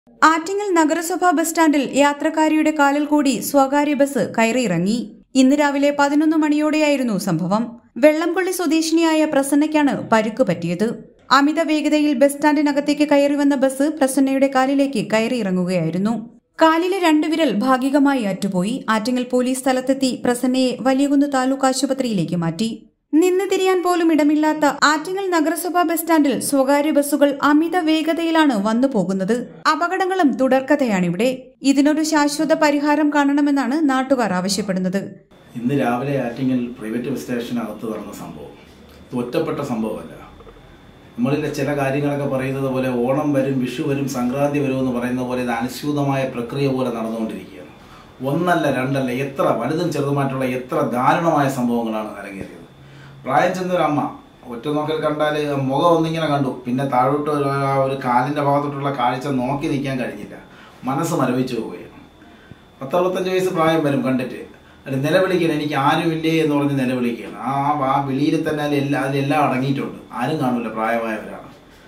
ആറ്റിങ്ങൽ നഗരസഭാ ബസ് സ്റ്റാൻഡിൽ യാത്രക്കാരിയുടെ കാലിൽ കൂടി സ്വകാര്യ ബസ് കയറിയിറങ്ങി. ഇന്ന് രാവിലെ 11 മണിയോടെയായിരുന്നു സംഭവം. വെള്ളംകൊള്ളി സ്വദേശിനിയായ പ്രസന്നയ്ക്കാണ് പരിക്ക് പറ്റിയത്. അമിത വേഗതയിൽ ബസ് സ്റ്റാൻഡിനകത്തേക്ക് കയറി വന്ന ബസ് പ്രസന്നയുടെ കാലിലേക്ക് കയറിയിറങ്ങുകയായിരുന്നു. കാലിലെ 2 വിരൽ ഭാഗികമായി അറ്റുപോയി. ആറ്റിങ്ങൽ പോലീസ് സ്ഥലത്തെത്തി പ്രസന്നയെ വലിയകുന്ന് താലൂക്ക് ആശുപത്രിയിലേക്ക് മാറ്റി. നിന്ന് തിരിയാൻ പോലും ഇടമില്ലാത്ത ആറ്റിങ്ങൽ നഗരസഭാ ബസ് സ്റ്റാൻഡിൽ സ്വകാര്യ ബസ്സുകൾ അമിത വേഗതയിലാണ് വന്നു പോകുന്നത്. അപകടങ്ങളും തുടർക്കഥയാണിവിടെ. ഇതിനൊരു ശാശ്വത പരിഹാരം കാണണമെന്നാണ് നാട്ടുകാർ ആവശ്യപ്പെടുന്നത്. ഇന്ന് രാവിലെ ആറ്റിങ്ങൽ പ്രൈവറ്റ് ബസ് സ്റ്റേഷനകത്ത് നടന്ന സംഭവം ഒറ്റപ്പെട്ട സംഭവമല്ല. നമ്മളിലെ ചില കാര്യങ്ങളൊക്കെ പറയുന്നത് പോലെ ഓണം വരും, വിഷു വരും, സംക്രാന്തി വരും എന്ന് പറയുന്ന പോലെ ഇത് അനുസ്യൂതമായ പ്രക്രിയ പോലെ നടന്നുകൊണ്ടിരിക്കുകയാണ്. ഒന്നല്ല രണ്ടല്ല, എത്ര വലുതും ചെറുതുമായിട്ടുള്ള എത്ര ദാരുണമായ സംഭവങ്ങളാണ് അരങ്ങേറിയത്. പ്രായം ചെന്നൊരു അമ്മ ഒറ്റ നോക്കൽ കണ്ടാൽ മുഖം ഒന്നിങ്ങനെ കണ്ടു, പിന്നെ താഴോട്ട് ഒരു കാലിൻ്റെ ഭാഗത്തോട്ടുള്ള കാഴ്ച നോക്കി നിൽക്കാൻ കഴിഞ്ഞില്ല. മനസ്സ് മരവിച്ചു പോവുകയാണ്. 10-65 വയസ്സ് പ്രായം വരും കണ്ടിട്ട് നിലവിളിക്കുകയാണ്, എനിക്ക് ആരുമില്ലേ എന്ന് പറഞ്ഞ് നിലവിളിക്കുകയാണ്. ആ വിളിയിൽ തന്നെ അതിലെല്ലാം അടങ്ങിയിട്ടുണ്ട്. ആരും കാണില്ല, പ്രായമായവരാണ്.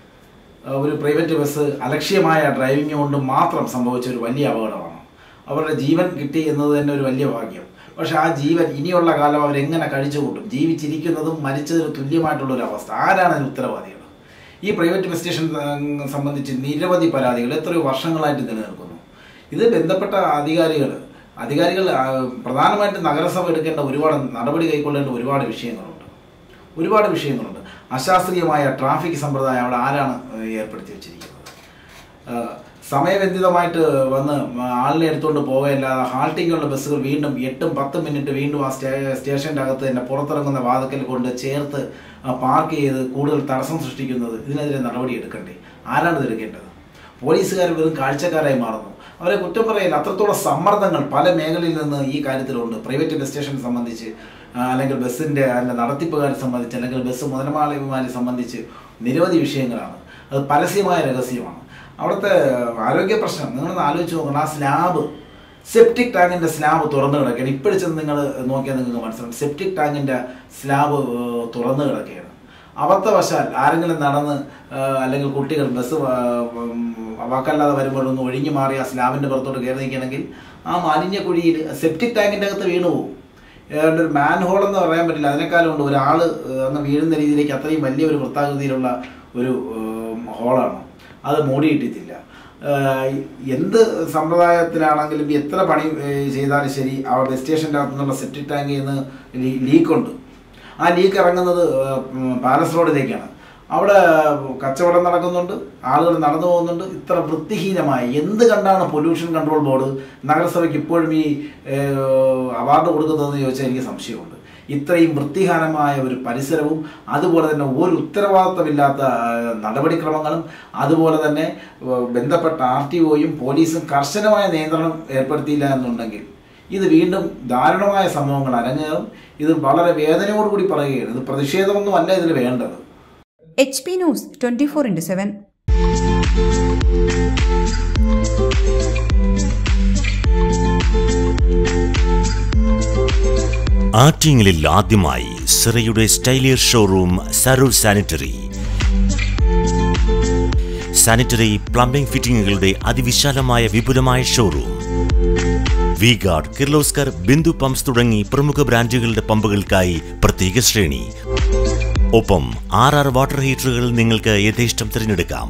ഒരു പ്രൈവറ്റ് ബസ് അലക്ഷ്യമായ ഡ്രൈവിംഗ് കൊണ്ട് മാത്രം സംഭവിച്ച ഒരു വലിയ അപകടമാണ്. അവരുടെ ജീവൻ കിട്ടി എന്നത് തന്നെ ഒരു വലിയ ഭാഗ്യം. പക്ഷെ ആ ജീവൻ ഇനിയുള്ള കാലം അവരെങ്ങനെ കഴിച്ചു കൂട്ടും? ജീവിച്ചിരിക്കുന്നതും മരിച്ചതിന് തുല്യമായിട്ടുള്ളൊരു അവസ്ഥ. ആരാണ് അതിന് ഉത്തരവാദികൾ? ഈ പ്രൈവറ്റ് ബസ് സ്റ്റേഷൻ സംബന്ധിച്ച് നിരവധി പരാതികൾ എത്രയോ വർഷങ്ങളായിട്ട് നിലനിൽക്കുന്നു. ഇത് ബന്ധപ്പെട്ട അധികാരികൾ പ്രധാനമായിട്ടും നഗരസഭ എടുക്കേണ്ട ഒരുപാട് നടപടി കൈക്കൊള്ളേണ്ട ഒരുപാട് വിഷയങ്ങളുണ്ട്. അശാസ്ത്രീയമായ ട്രാഫിക് സമ്പ്രദായം അവിടെ ആരാണ് ഏർപ്പെടുത്തി വെച്ചിരിക്കുന്നത്? സമയബന്ധിതമായിട്ട് വന്ന് ആളിനെ എടുത്തുകൊണ്ട് പോവുകയല്ലാതെ ഹാൾട്ടിങ്ങുള്ള ബസ്സുകൾ വീണ്ടും 8-10 മിനിറ്റ് വീണ്ടും ആ സ്റ്റേഷൻ്റെ അകത്ത് തന്നെ പുറത്തിറങ്ങുന്ന വാതിക്കൽ കൊണ്ട് ചേർത്ത് പാർക്ക് ചെയ്ത് കൂടുതൽ തടസ്സം സൃഷ്ടിക്കുന്നത്, ഇതിനെതിരെ നടപടി എടുക്കണ്ടേ? ആരാണ് ഇത് എടുക്കേണ്ടത്? പോലീസുകാർ വെറും കാഴ്ചക്കാരായി മാറുന്നു. അവരെ കുറ്റം പറയില്ല. അത്രത്തോളം സമ്മർദ്ദങ്ങൾ പല മേഖലയിൽ നിന്ന് ഈ കാര്യത്തിലുണ്ട്. പ്രൈവറ്റ് ബസ് സ്റ്റേഷനെ സംബന്ധിച്ച്, അല്ലെങ്കിൽ ബസ്സിൻ്റെ നടത്തിപ്പുകാരെ സംബന്ധിച്ച്, അല്ലെങ്കിൽ ബസ് മുതലാളിമാരെ സംബന്ധിച്ച് നിരവധി വിഷയങ്ങളാണ്. അത് പരസ്യമായ രഹസ്യമാണ്. അവിടുത്തെ ആരോഗ്യ പ്രശ്നം നിങ്ങളൊന്ന് ആലോചിച്ച് നോക്കണം. ആ സ്ലാബ്, സെപ്റ്റിക് ടാങ്കിൻ്റെ സ്ലാബ് തുറന്നു കിടക്കുകയാണ്. ഇപ്പോഴും ചെന്ന് നിങ്ങൾ നോക്കിയാൽ നിങ്ങൾക്ക് മനസ്സിലാവും. സെപ്റ്റിക് ടാങ്കിൻ്റെ സ്ലാബ് തുറന്നു കിടക്കുകയാണ്. അബദ്ധവശാൽ ആരെങ്കിലും നടന്ന് അല്ലെങ്കിൽ കുട്ടികൾ ബസ് വാക്കല്ലാതെ വരുമ്പോഴൊന്ന് ഒഴിഞ്ഞു മാറി ആ സ്ലാബിൻ്റെ പുറത്തോട്ട് കയറി നിൽക്കുകയാണെങ്കിൽ ആ മാലിന്യ കുഴിയിൽ സെപ്റ്റിക് ടാങ്കിൻ്റെ അകത്ത് വീണു പോകും. ഏതാണ്ട് ഒരു മാൻ ഹോൾ എന്ന് പറയാൻ പറ്റില്ല, അതിനേക്കാളും ഉണ്ട്. ഒരാൾ അങ്ങ് വീഴുന്ന രീതിയിലേക്ക് അത്രയും വലിയൊരു വൃത്താകൃതിയിലുള്ള ഒരു ഹോളാണ്. അത് മൂടിയിട്ടിട്ടില്ല. എന്ത് സമ്പ്രദായത്തിലാണെങ്കിലും എത്ര പണി ചെയ്താലും ശരി, ആ ബസ് സ്റ്റേഷൻ്റെ അകത്തു നിന്നുള്ള സെപ്റ്റിക് ടാങ്കിൽ നിന്ന് ലീക്കുണ്ട്. ആ ലീക്ക് ഇറങ്ങുന്നത് പാലസ് റോഡിലേക്കാണ്. അവിടെ കച്ചവടം നടക്കുന്നുണ്ട്, ആളുകൾ നടന്നു പോകുന്നുണ്ട്. ഇത്ര വൃത്തിഹീനമായി എന്ത് കണ്ടാണ് പൊല്യൂഷൻ കൺട്രോൾ ബോർഡ് നഗരസഭയ്ക്ക് ഇപ്പോഴും ഈ അവാർഡ് കൊടുക്കുന്നതെന്ന് ചോദിച്ചാൽ എനിക്ക് സംശയമുണ്ട്. ഇത്രയും വൃത്തിഹീനമായ ഒരു പരിസരവും, അതുപോലെ തന്നെ ഒരു ഉത്തരവാദിത്തമില്ലാത്ത നടപടിക്രമങ്ങളും, അതുപോലെ തന്നെ ബന്ധപ്പെട്ട RTOയും പോലീസും കർശനമായ നിയന്ത്രണം ഏർപ്പെടുത്തിയില്ല എന്നുണ്ടെങ്കിൽ ഇത് വീണ്ടും ദാരുണമായ സംഭവങ്ങൾ അരങ്ങേറും. ഇത് വളരെ വേദനയോടുകൂടി പറയുകയാണ്. ഇത് പ്രതിഷേധമൊന്നും അല്ല ഇതിൽ വേണ്ടത്. HP news 24/7. ആറ്റിങ്ങലിൽ ആദ്യമായി സിറയുടെ സ്റ്റൈലിയർ ഷോറൂം സരൂർ സാനിറ്ററി പ്ലംബിംഗ് ഫിറ്റിംഗുകളുടെ അതിവിശാലമായ വിപുലമായ ഷോറൂം. വി-ഗാർഡ്, കിർലോസ്കർ, ബിന്ദു പമ്പ്സ് തുടങ്ങി പ്രമുഖ ബ്രാൻഡുകളുടെ പമ്പുകൾക്കായി പ്രത്യേക ശ്രേണി. ഒപ്പം 6 വാട്ടർ ഹീറ്ററുകൾ നിങ്ങൾക്ക് യഥേഷ്ടം തിരഞ്ഞെടുക്കാം.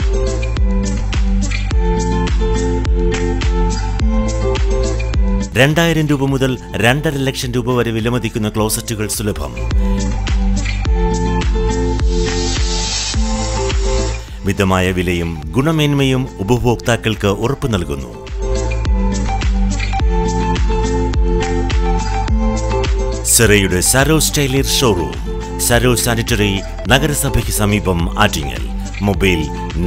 ₹2000 മുതൽ ₹2.5 വരെ വിലമതിക്കുന്ന ക്ലോസറ്റുകൾ സുലഭം. മിതമായ വിലയും ഗുണമേന്മയും ഉപഭോക്താക്കൾക്ക് ഉറപ്പു നൽകുന്നു. സിറയുടെ സരോ സ്റ്റൈലിയർ ഷോറൂം, സരോ സാനിറ്ററി, നഗരസഭയ്ക്ക് സമീപം, Attingal. Mobile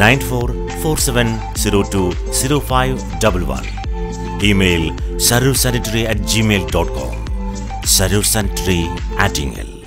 9447020511. Email sarursanitary@gmail.com. Sarur Sanitary, Attingal.